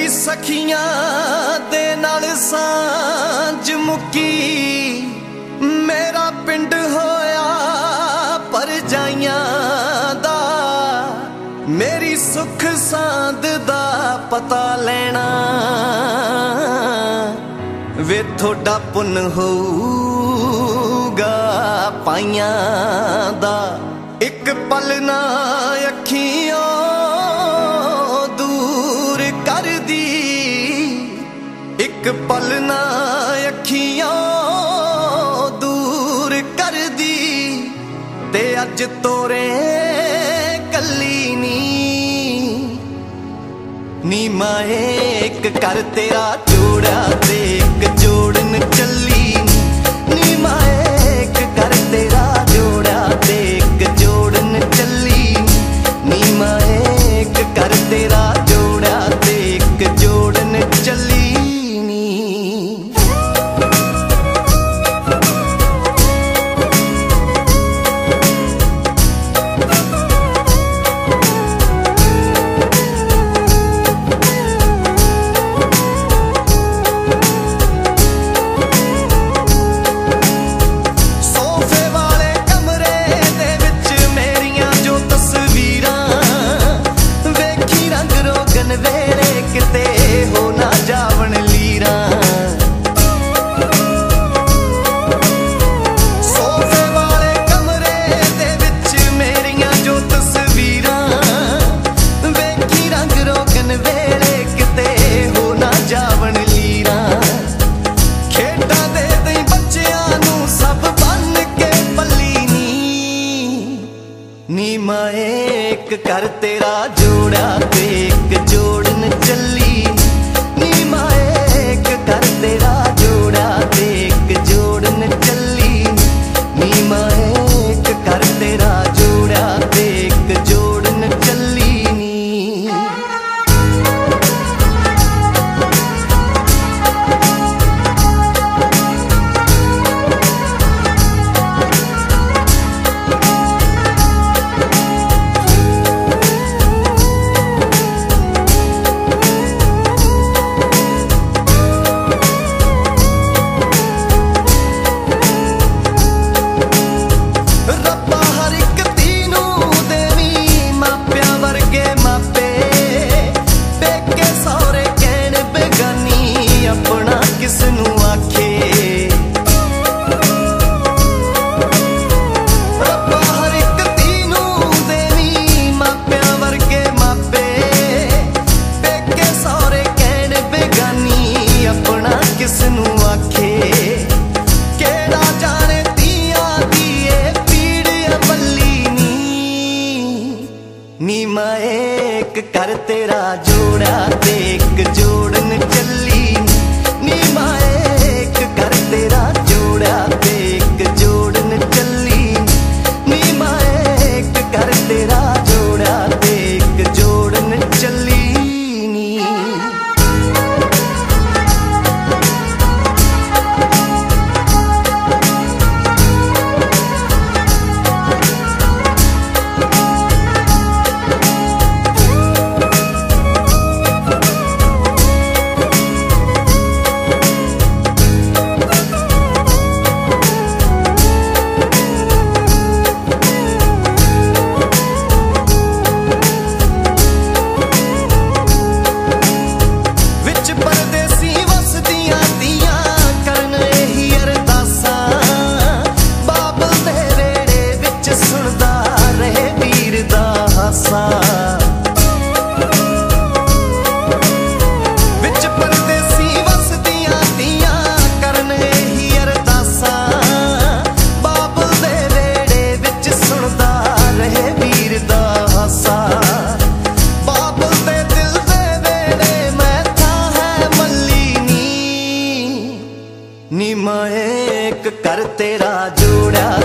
मेरी सखियां दे नाल सांझ मुक्की, मेरा पिंड होया परजाइयां दा। मेरी सुख सांद दा पता लेना, वे थोड़ा पुन होगा पाइयां दा। एक पल ना अखियों दूर कर दी, एक पल ना अखियों दूर कर दी। ते अज तोरे कली नी माए एक कर तेरा जोड़ा ते एक जोड़न चली। नी माए एक कर तेरा जोड़ा ते एक जोड़न चली। नी माए एक कर तेरा जोड़ा ते एक जोड़न चली। नी माए एक कर तेरा जोड़ा ते एक जोड़न चली। नी माए एक कर तेरा जोड़ा ते एक जोड़न चली। नी माए एक कर तेरा जोड़ा ते एक जोड़न चली। नी माए एक कर तेरा जोड़ा ते एक जोड़न चली। नी माए एक कर तेरा जोड़ा ते एक जोड़न चली। नी माए एक कर तेरा जोड़ा ते एक जोड़न चली। विच परदेसी वसदियां दियां करन एही अरदासां। बाबल दे वेड़े विच सुनदा रहे वीर दा हासा। बाबल दे दिल दे वेड़े मैं था है मल्ली नी। नी माए एक कर तेरा जोड़ा